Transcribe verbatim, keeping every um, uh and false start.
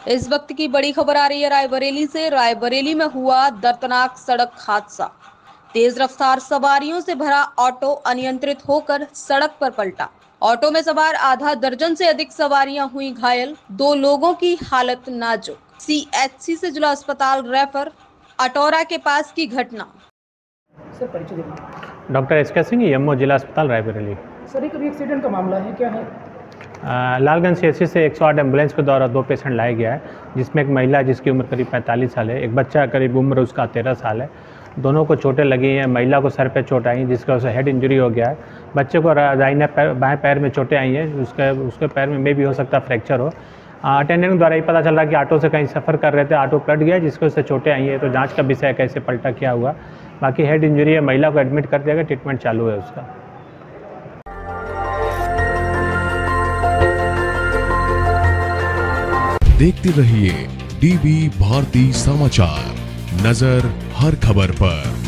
इस वक्त की बड़ी खबर आ रही है रायबरेली से। रायबरेली में हुआ दर्दनाक सड़क हादसा। तेज रफ्तार सवारियों से भरा ऑटो अनियंत्रित होकर सड़क पर पलटा। ऑटो में सवार आधा दर्जन से अधिक सवारियां हुई घायल। दो लोगों की हालत नाजुक। सीएचसी से जिला अस्पताल रेफर। अटोरा के पास की घटना। सर परिचय देंगे। डॉक्टर एस के सिंह, एमओ जिला अस्पताल रायबरेली। सर एक अभी एक्सीडेंट का मामला है, क्या है? आ, लालगंज सीएचसी से एक सौ आठ एम्बुलेंस के द्वारा दो पेशेंट लाया गया है, जिसमें एक महिला जिसकी उम्र करीब पैंतालीस साल है, एक बच्चा करीब उम्र उसका तेरह साल है। दोनों को चोटें लगी हैं। महिला को सर पे चोट आई, जिसकी वजह से हेड इंजरी हो गया है। बच्चे को दाहिने पैर बाएँ पैर में चोटें आई हैं, उसके उसके पैर में मे भी हो सकता है फ्रैक्चर हो। अटेंडेंट द्वारा ये पता चल रहा कि ऑटो से कहीं सफ़र कर रहे थे, ऑटो पलट गया जिसकी वजह से चोटें आई हैं। तो जाँच का विषय है कैसे पलटा क्या हुआ। बाकी हेड इंजरी है, महिला को एडमिट कर दिया गया, ट्रीटमेंट चालू है उसका। देखते रहिए डीवी भारती समाचार, नजर हर खबर पर।